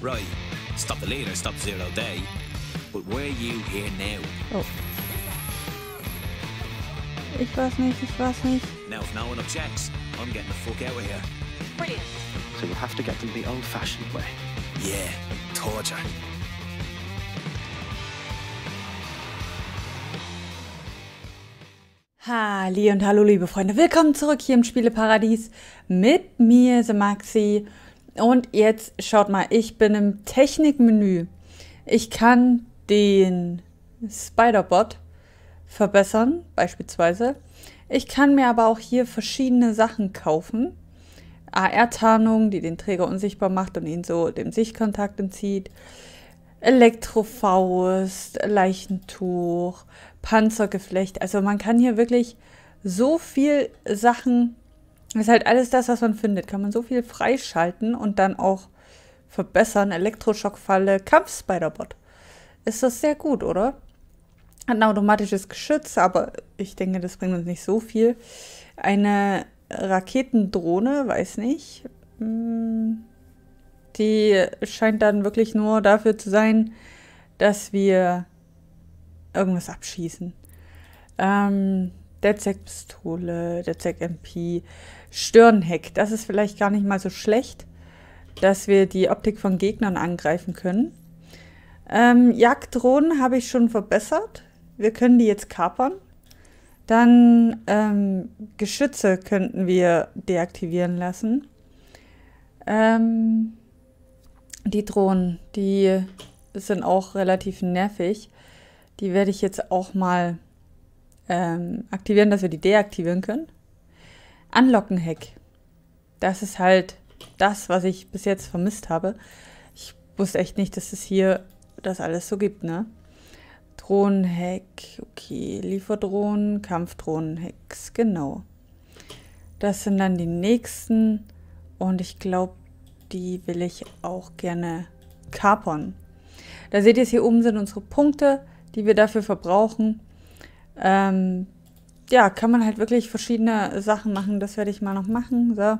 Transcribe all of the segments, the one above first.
Right. Stop the leader, stop Zero Day. But where are you here now? Oh. Ich weiß nicht. Now, if no one objects, I'm getting the fuck out of here. Brilliant. So we'll have to get them the old-fashioned way. Yeah, torture. Halli und hallo liebe Freunde, willkommen zurück hier im Spieleparadies mit mir, The Maxi. Und jetzt schaut mal, ich bin im Technikmenü. Ich kann den Spider-Bot verbessern, beispielsweise. Ich kann mir aber auch hier verschiedene Sachen kaufen. AR-Tarnung, die den Träger unsichtbar macht und ihn so dem Sichtkontakt entzieht. Elektrofaust, Leichentuch, Panzergeflecht. Also man kann hier wirklich so viel Sachen, das ist halt alles das, was man findet, kann man so viel freischalten und dann auch verbessern. Elektroschockfalle, Kampf-Spider-Bot. Ist das sehr gut, oder? Hat ein automatisches Geschütz, aber ich denke, das bringt uns nicht so viel. Eine Raketendrohne, weiß nicht. Die scheint dann wirklich nur dafür zu sein, dass wir irgendwas abschießen. DedSec-Pistole, DedSec-MP, Stirnheck. Das ist vielleicht gar nicht mal so schlecht, dass wir die Optik von Gegnern angreifen können. Jagddrohnen habe ich schon verbessert. Wir können die jetzt kapern. Dann Geschütze könnten wir deaktivieren lassen. Die Drohnen, die sind auch relativ nervig. Die werde ich jetzt auch mal aktivieren, dass wir die deaktivieren können. Unlocken-Hack. Das ist halt das, was ich bis jetzt vermisst habe. Ich wusste echt nicht, dass es hier das alles so gibt, ne? Drohnenhack, okay, Lieferdrohnen, Kampfdrohnenhacks, genau. Das sind dann die nächsten und ich glaube, die will ich auch gerne kapern. Da seht ihr es, hier oben sind unsere Punkte, die wir dafür verbrauchen. Ja, kann man halt wirklich verschiedene Sachen machen, das werde ich mal noch machen, so.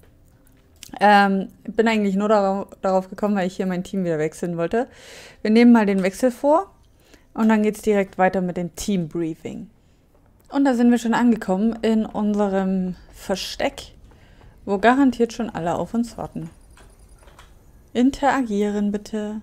Bin eigentlich nur darauf gekommen, weil ich hier mein Team wieder wechseln wollte. Wir nehmen mal den Wechsel vor und dann geht es direkt weiter mit dem Team-Briefing. Und da sind wir schon angekommen in unserem Versteck, wo garantiert schon alle auf uns warten. Interagieren bitte.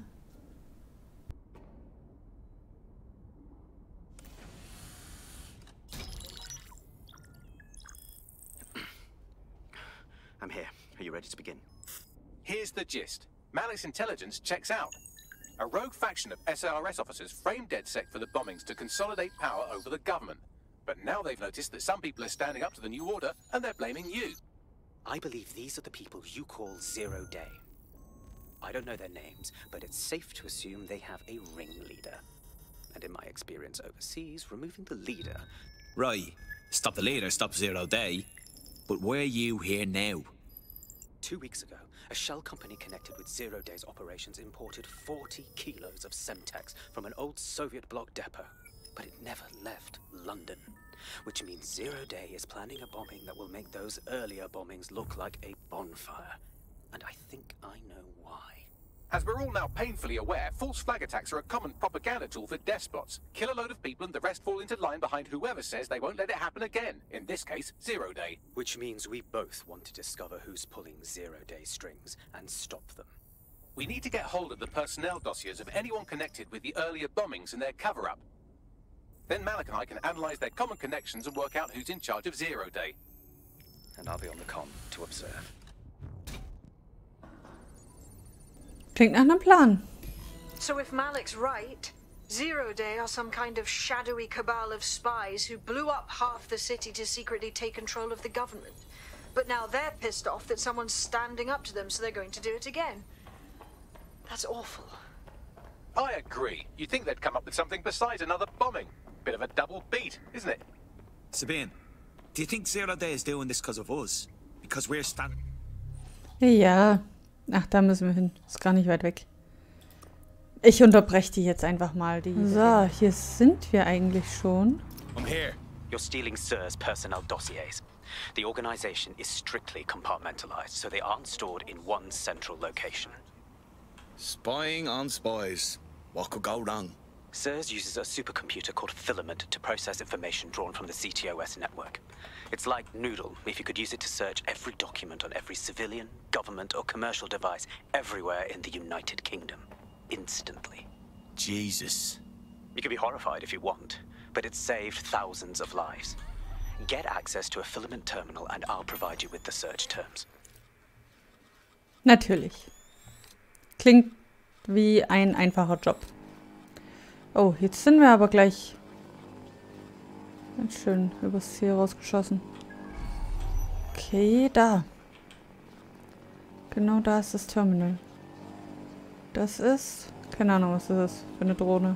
I'm here. Are you ready to begin? Here's the gist. Malik's intelligence checks out. A rogue faction of SARS officers framed DedSec for the bombings to consolidate power over the government. But now they've noticed that some people are standing up to the new order and they're blaming you. I believe these are the people you call Zero Day. I don't know their names, but it's safe to assume they have a ringleader. And in my experience overseas, removing the leader... Right. Stop the leader, stop Zero Day. But where are you here now? 2 weeks ago, a shell company connected with Zero Day's operations imported 40 kilos of Semtex from an old Soviet bloc depot. But it never left London. Which means Zero Day is planning a bombing that will make those earlier bombings look like a bonfire. And I think I know why. As we're all now painfully aware, false flag attacks are a common propaganda tool for despots. Kill a load of people and the rest fall into line behind whoever says they won't let it happen again. In this case, Zero Day. Which means we both want to discover who's pulling Zero Day strings and stop them. We need to get hold of the personnel dossiers of anyone connected with the earlier bombings and their cover-up. Then Malik and I can analyze their common connections and work out who's in charge of Zero Day. And I'll be on the comm to observe. Klingt nach einem Plan. So if Malik's right, Zero Day are some kind of shadowy cabal of spies who blew up half the city to secretly take control of the government. But now they're pissed off that someone's standing up to them, so they're going to do it again. That's awful. I agree. You'd think they'd come up with something besides another bombing. Bit of a double beat, isn't it? Sabine, do you think Zero Day is doing this because of us? Because we're standing... Ja. Ach, da müssen wir hin. Ist gar nicht weit weg. Ich unterbreche die jetzt einfach mal. So, hier sind wir eigentlich schon. I'm here. You're stealing Sir's personnel dossiers. The organization is strictly compartmentalized, so they aren't stored in one central location. Spying on spies. What could go wrong? SIRS uses a supercomputer called Filament to process information drawn from the CTOS network. It's like Noodle, if you could use it to search every document on every civilian, government, or commercial device everywhere in the United Kingdom. Instantly. Jesus. You can be horrified if you want, but it's saved thousands of lives. Get access to a Filament terminal and I'll provide you with the search terms. Natürlich. Klingt wie ein einfacher Job. Oh, jetzt sind wir aber gleich ganz schön übers Ziel rausgeschossen. Okay, da. Genau da ist das Terminal. Das ist... Keine Ahnung, was das ist für eine Drohne.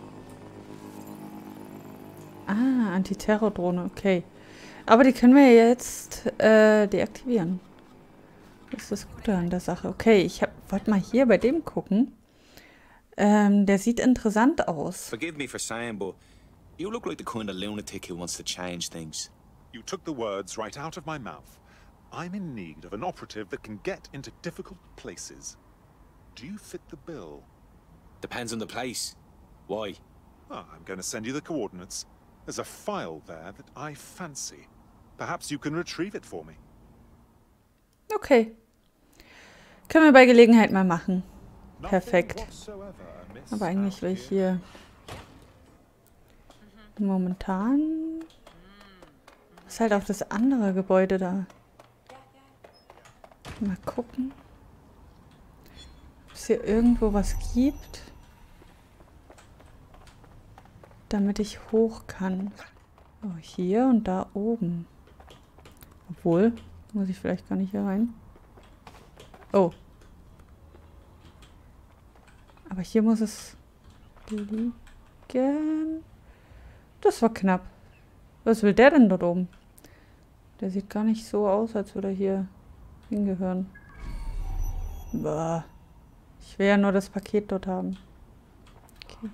Ah, Antiterror-Drohne, okay. Aber die können wir jetzt deaktivieren. Das ist das Gute an der Sache. Okay, ich wollte mal hier bei dem gucken. Der sieht interessant aus. Forgive me for saying, but you look like the kind of lunatic who wants to change things. You took the words right out of my mouth. I'm in need of an operative that can get into difficult places. Do you fit the bill? Depends on the place. Why? Ah, I'm going to send you the coordinates. There's a file there that I fancy. Perhaps you can retrieve it for me. Okay. Können wir bei Gelegenheit mal machen. Perfekt. Aber eigentlich will ich hier momentan ist halt auch das andere Gebäude da. Mal gucken, ob es hier irgendwo was gibt, damit ich hoch kann. Oh, hier und da oben. Obwohl, muss ich vielleicht gar nicht hier rein. Oh. Aber hier muss es liegen. Das war knapp. Was will der denn dort oben? Der sieht gar nicht so aus, als würde er hier hingehören. Boah. Ich will ja nur das Paket dort haben. Okay.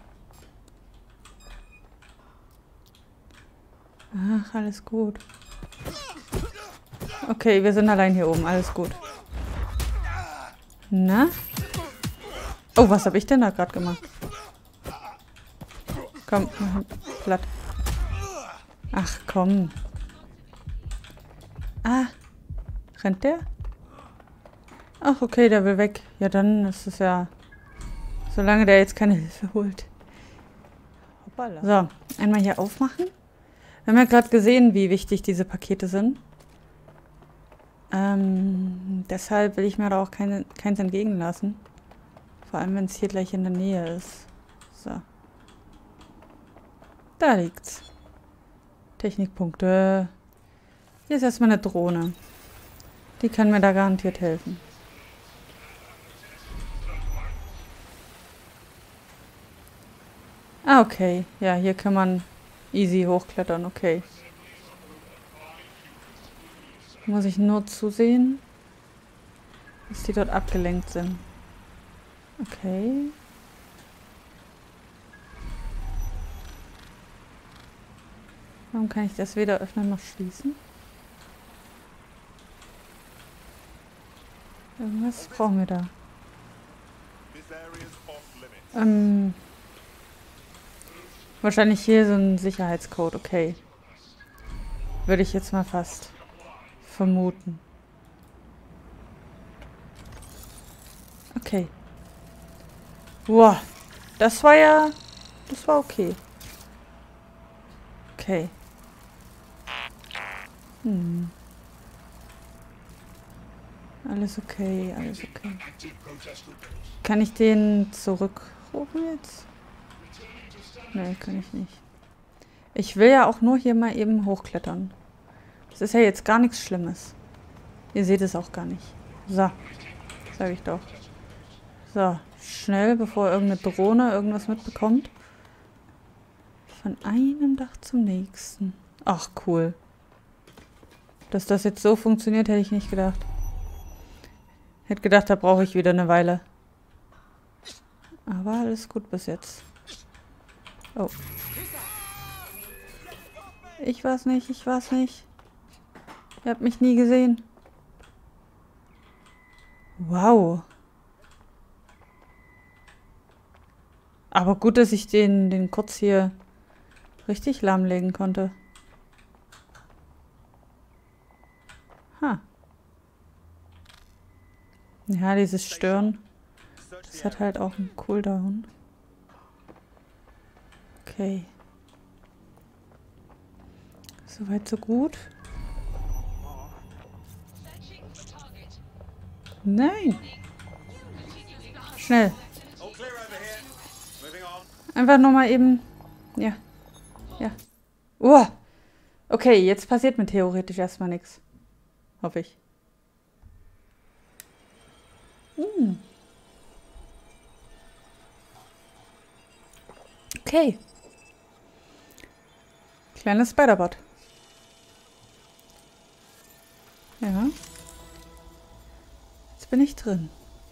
Ach, alles gut. Okay, wir sind allein hier oben. Alles gut. Na? Oh, was habe ich denn da gerade gemacht? Komm, mach platt. Ach, komm. Ah. Rennt der? Ach, okay, der will weg. Ja, dann ist es ja... Solange der jetzt keine Hilfe holt. Hoppala. So, einmal hier aufmachen. Wir haben ja gerade gesehen, wie wichtig diese Pakete sind. Deshalb will ich mir da auch keins entgegenlassen. Vor allem, wenn es hier gleich in der Nähe ist. So. Da liegt's. Technikpunkte. Hier ist erstmal eine Drohne. Die kann mir da garantiert helfen. Ah, okay. Ja, hier kann man easy hochklettern. Okay. Muss ich nur zusehen, dass die dort abgelenkt sind. Okay. Warum kann ich das weder öffnen noch schließen? Irgendwas brauchen wir da. Wahrscheinlich hier so ein Sicherheitscode. Okay. Würde ich jetzt mal fast vermuten. Okay. Wow. Das war okay. Okay. Alles okay, alles okay. Kann ich den zurückrufen jetzt? Nee, kann ich nicht. Ich will ja auch nur hier mal eben hochklettern. Das ist ja jetzt gar nichts Schlimmes. Ihr seht es auch gar nicht. So. Sag ich doch. So. Schnell, bevor irgendeine Drohne irgendwas mitbekommt. Von einem Dach zum nächsten. Ach, cool. Dass das jetzt so funktioniert, hätte ich nicht gedacht. Hätte gedacht, da brauche ich wieder eine Weile. Aber alles gut bis jetzt. Oh. Ich war's nicht, ich war's nicht. Ihr habt mich nie gesehen. Wow. Aber gut, dass ich den kurz hier richtig lahmlegen konnte. Ha. Ja, dieses Stören. Das hat halt auch einen Cooldown. Okay. Soweit, so gut. Nein. Schnell. Einfach nur mal eben... Ja. Ja. Okay, jetzt passiert mir theoretisch erstmal nichts. Hoffe ich. Okay. Kleines Spiderbot. Ja. Jetzt bin ich drin.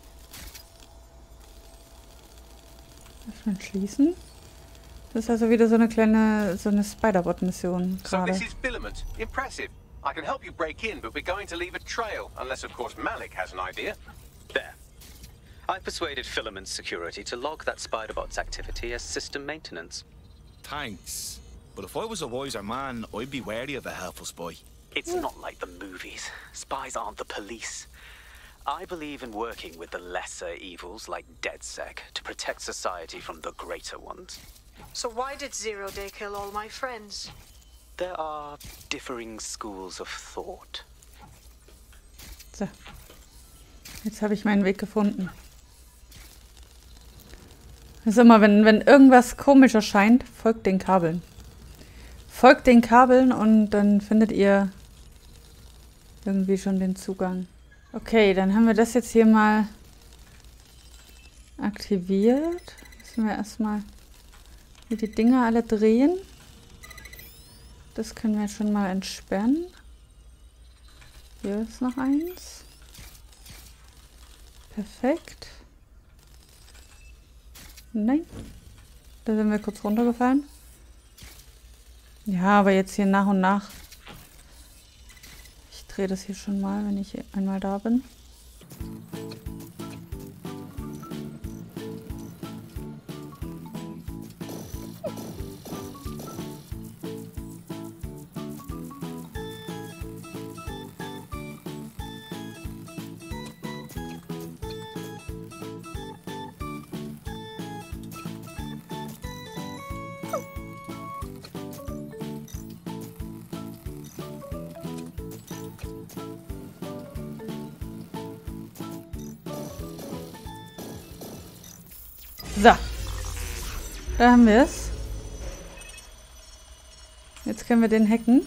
Öffnen, schließen. Das ist also wieder so eine kleine, Spiderbot-Mission So gerade. this is Filament. Impressive. I can help you break in, but we're going to leave a trail, unless of course Malik has an idea. There. I persuaded Filament's security to log that Spiderbot's activity as system maintenance. Thanks. But if I was a wiser man, I'd be wary of a helpful spy. It's not like the movies. Spies aren't the police. I believe in working with the lesser evils like DedSec to protect society from the greater ones. So why did Zero Day kill all my friends? There are differing schools of thought. So. Jetzt habe ich meinen Weg gefunden. Das ist immer, wenn irgendwas komisch erscheint, folgt den Kabeln. Folgt den Kabeln und dann findet ihr irgendwie schon den Zugang. Okay, dann haben wir das jetzt hier mal aktiviert. Müssen wir erstmal hier die Dinger alle drehen. Das können wir schon mal entsperren. Hier ist noch eins. Perfekt. Nein. Da sind wir kurz runtergefallen. Ja, aber jetzt hier nach und nach. Ich drehe das hier schon mal, wenn ich einmal da bin. So. Da haben wir es. Jetzt können wir den hacken.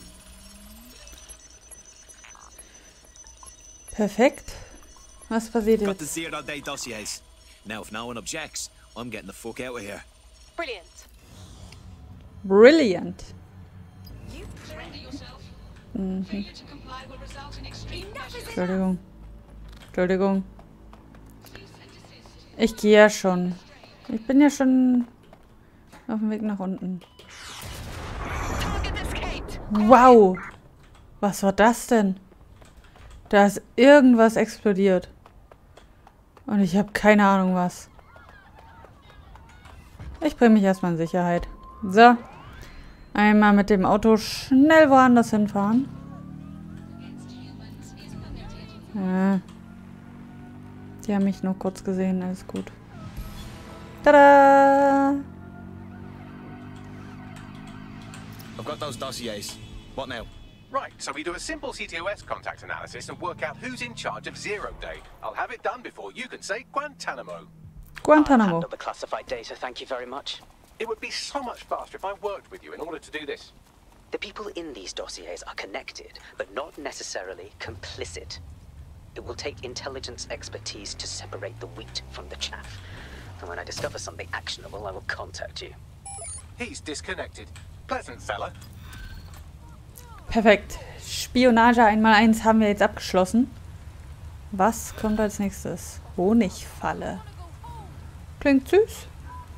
Perfekt. Was passiert Got the jetzt? Zero Day dossiers. Now, if no one objects, I'm getting the fuck out of here. Brilliant. Brilliant. Entschuldigung. Entschuldigung. Ich gehe ja schon. Ich bin ja schon auf dem Weg nach unten. Wow! Was war das denn? Da ist irgendwas explodiert. Und ich habe keine Ahnung was. Ich bringe mich erstmal in Sicherheit. So. Einmal mit dem Auto schnell woanders hinfahren. Ja. Die haben mich nur kurz gesehen, alles gut. Tada! I've got those dossiers. What now? Right, so we do a simple CTOS contact analysis and work out who's in charge of Zero Day. I'll have it done before you can say Guantanamo. Guantanamo. Handle the classified data, thank you very much. It would be so much faster if I worked with you in order to do this. The people in these dossiers are connected, but not necessarily complicit. It will take intelligence expertise to separate the wheat from the chaff. And when I discover something actionable, I will contact you. He's disconnected. Pleasant fella. Perfekt. Spionage 1x1 haben wir jetzt abgeschlossen. Was kommt als nächstes? Honigfalle. Klingt süß.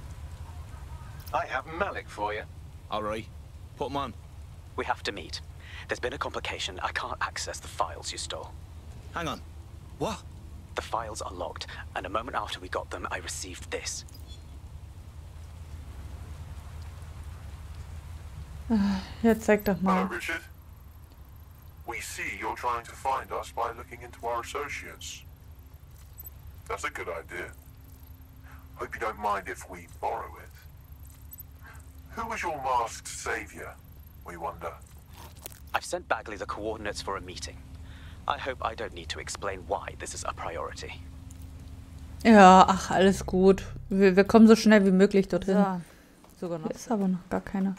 I have Malik for you. All right. Put 'em on. We have to meet. There's been a complication. I can't access the files you stole. Hang on. What? The files are locked, and a moment after we got them, I received this. Ja, zeig doch Hello, mal. Richard. We see you're trying to find us by looking into our associates. That's a good idea. Hope you don't mind if we borrow it. Who was your masked savior, we wonder? I've sent Bagley the coordinates for a meeting. I hope I don't need to explain why this is a priority. Ja, ach, alles gut. Wir kommen so schnell wie möglich dorthin. So, sogar noch. Hier ist aber noch gar keiner.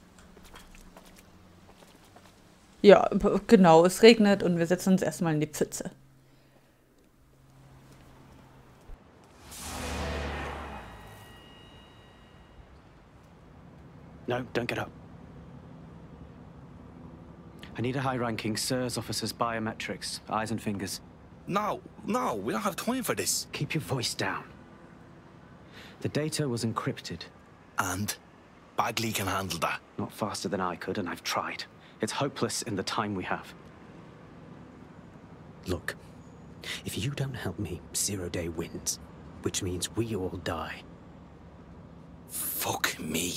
Ja, genau, es regnet und wir setzen uns erstmal in die Pfütze. No, don't get up. I need a high-ranking SIRS officer's biometrics, eyes and fingers. No, we don't have time for this. Keep your voice down. The data was encrypted. And Bagley can handle that. Not faster than I could, and I've tried. It's hopeless in the time we have. Look, if you don't help me, Zero Day wins. Which means we all die. Fuck me.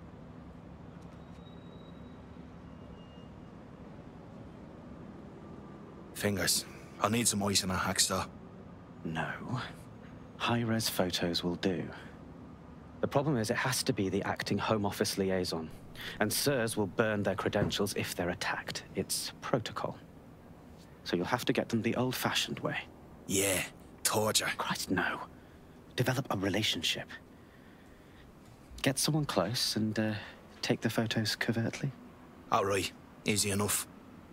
Fingers. I'll need some ice and a hacksaw. No. High-res photos will do. The problem is it has to be the acting Home Office liaison. And SIRS will burn their credentials if they're attacked. It's protocol. So you'll have to get them the old-fashioned way. Yeah, torture. Christ, no. Develop a relationship. Get someone close and take the photos covertly. All right, easy enough.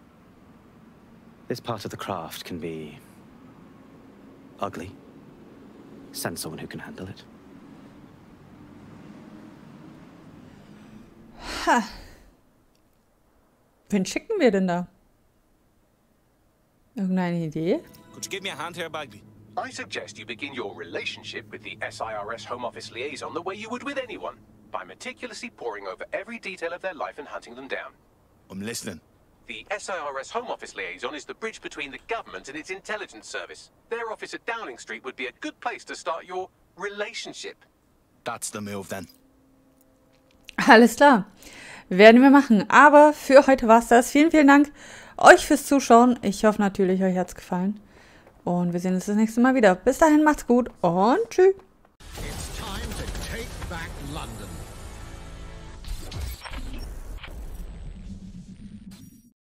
This part of the craft can be ugly. Send someone who can handle it. Ha. Wen schicken wir denn da? Irgendeine Idee? Could you give me a hand here, Bagley? I suggest you begin your relationship with the SIRS Home Office liaison the way you would with anyone, by meticulously poring over every detail of their life and hunting them down. I'm listening. The SIRS Home Office liaison is the bridge between the government and its intelligence service. Their office at Downing Street would be a good place to start your relationship. That's the move then. Alles klar. Werden wir machen. Aber für heute war es das. Vielen, vielen Dank euch fürs Zuschauen. Ich hoffe natürlich, euch hat es gefallen. Und wir sehen uns das nächste Mal wieder. Bis dahin, macht's gut und tschüss.